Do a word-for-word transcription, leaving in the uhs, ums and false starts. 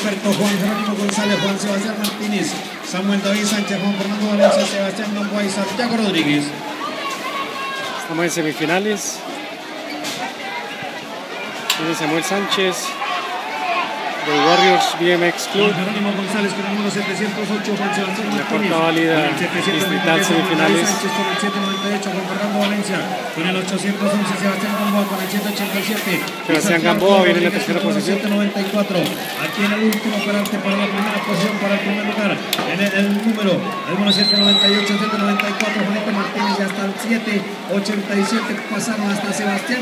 experto Juan Jerónimo González, Juan Sebastián Martínez, Samuel David Sánchez, Juan Fernando Valencia, Sebastián Gamboa y Santiago Rodríguez. Estamos en semifinales. Viene Samuel Sánchez de Warriors B M X Club. Juan Jerónimo González con el número setecientos ocho, Juan Sebastián La Martínez. corta válida distrital semifinales. Sánchez con el setecientos noventa y ocho, Juan Fernando Valencia con el ochocientos once, Sebastián Gamboa con el ciento ochenta y siete. Sebastián Gamboa viene en la tercera posición. ciento noventa y cuatro. Aquí en el último operante para la primera posición, para el primer lugar. En el, el número, el número ciento noventa y ocho, ciento noventa y cuatro, Juanito Martínez, y hasta el siete ochenta y siete pasaron hasta Sebastián.